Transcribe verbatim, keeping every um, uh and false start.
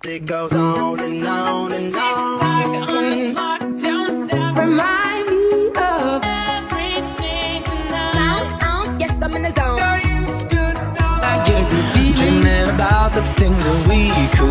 It goes on and on and on. Remind me of everything tonight. Uh, yes, I'm in the zone. Dreaming about the things that we could